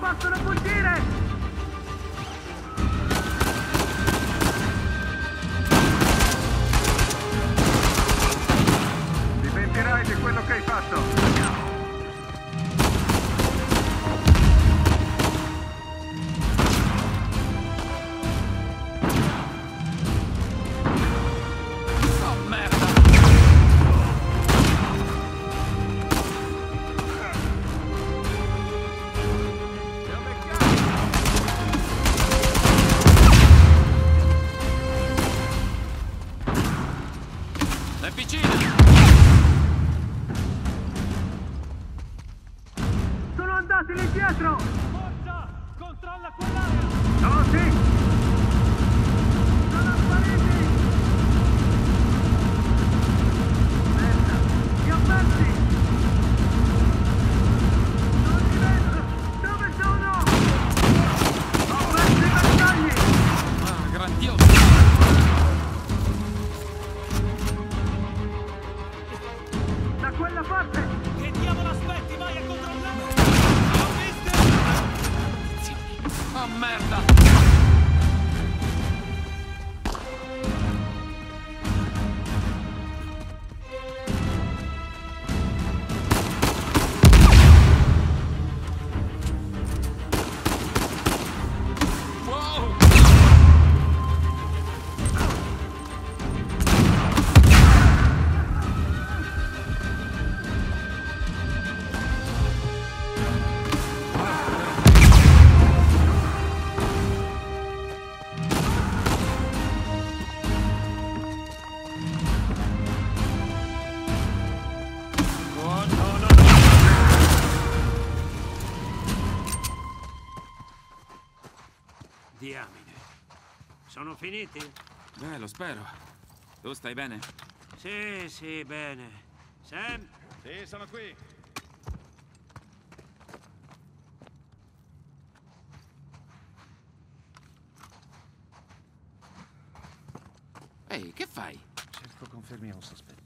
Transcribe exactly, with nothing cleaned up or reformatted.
possono fuggire! Ti pentirai di quello che hai fatto! È vicino! Sono andati lì dietro! Forza! Controlla quell'area! Oh sì! Sono spariti! Merda! Li ho persi! Non li vedo! Dove sono? Ho perso i bersaglio! Ah, grandioso! Da quella parte! Che diavolo aspetti? Vai a controllare! L'ho viste! Oh, merda! Wow! Oh, no, no, no! Diamine. Sono finiti? Beh, lo spero. Tu stai bene? Sì, sì, bene. Sam? Sì, sono qui. Ehi, che fai? Cerco confermi a un sospetto.